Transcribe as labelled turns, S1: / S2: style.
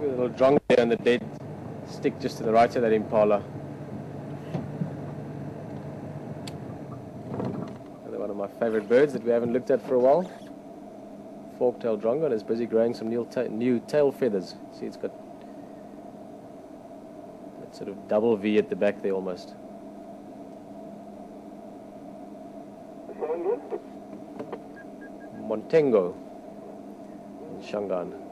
S1: a little drongo there on the dead stick just to the right of that impala. Another one of my favorite birds that we haven't looked at for a while. Fork-tailed drongo, and is busy growing some new tail feathers. See, it's got that sort of double V at the back there almost. Montengo in Shangaan.